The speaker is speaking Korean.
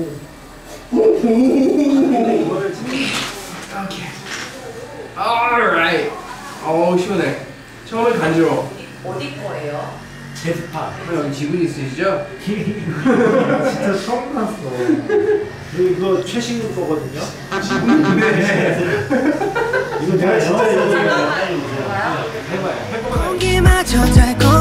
이거를 오케이. alright. 어우 시원해. 처음엔 간지러워. 어디 거예요? 제스파. 형 지분 있으시죠? 진짜 처음 봤어. 이거 최신 거거든요. 네. 이거 내가 진짜 이거 해봐요.